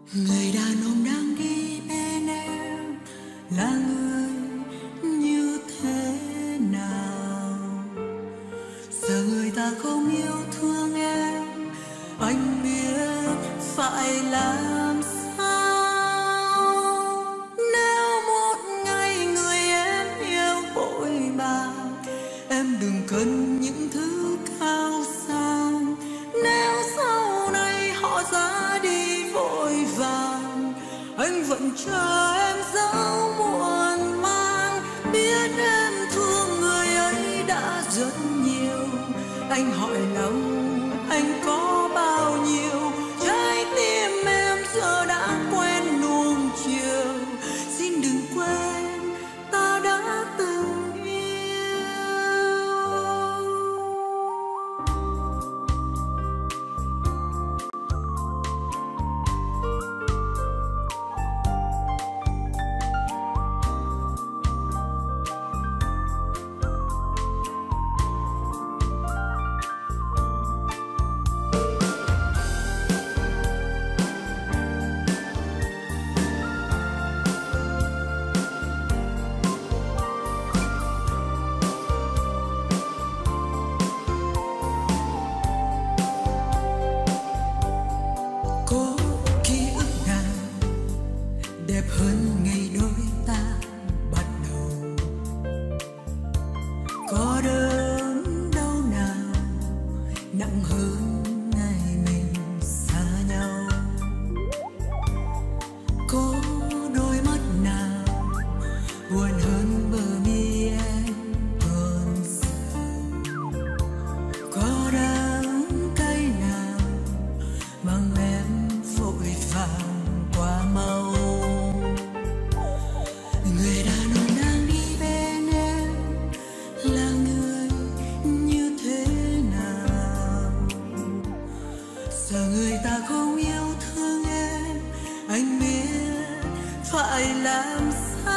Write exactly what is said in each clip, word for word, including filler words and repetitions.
Người đàn ông đang đi bên em là người như thế nào? Giờ người ta không yêu thương em, anh biết phải làm sao. Nếu một ngày người em yêu vội vàng, em đừng cần những thứ cao sang. Nếu sau này họ ra đi vội vàng, anh vẫn chờ em dẫu muộn màng. Biết em thương người ấy đã rất nhiều, anh hỏi lòng anh có bao nhiêu. Trái tim em giờ đã quen nuông chiều, xin đừng quên ta đã từng yêu. Có ký ức nào đẹp hơn ngày đôi ta bắt đầu? Có đớn đau nào nặng hơn ngày mình xa nhau? Có đôi mắt nào buồn hơn bờ mi em còn giờ? Có đắng cay nào mang em vội vàng qua mau? Người đàn ông đang đi bên em là người như thế nào? Giờ người ta không yêu thương em, anh biết phải làm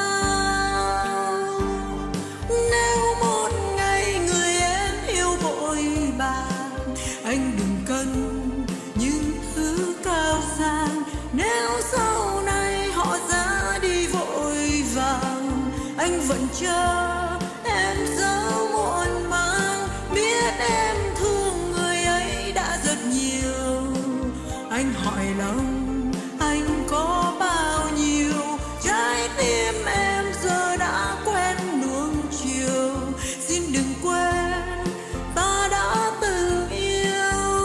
sao. Nếu một ngày người em yêu vội vàng, anh đừng cần những thứ cao sang. Nếu sau này họ ra đi vội vàng, anh vẫn chờ em dẫu muộn màng. Biết em thương người ấy đã rất nhiều, anh hỏi lòng anh có bao nhiêu. Trái tim em giờ đã quen nuông chiều, xin đừng quên ta đã từng yêu.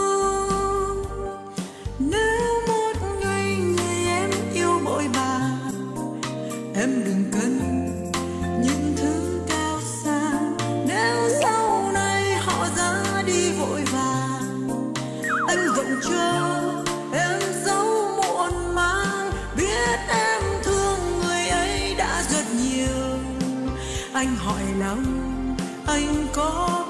Nếu một ngày người em yêu vội vàng, em đừng cần những thứ cao sang. Nếu sau này họ ra đi vội vàng, anh vẫn chờ em dẫu muộn màng. Biết em thương người ấy đã rất nhiều, anh hỏi lòng anh có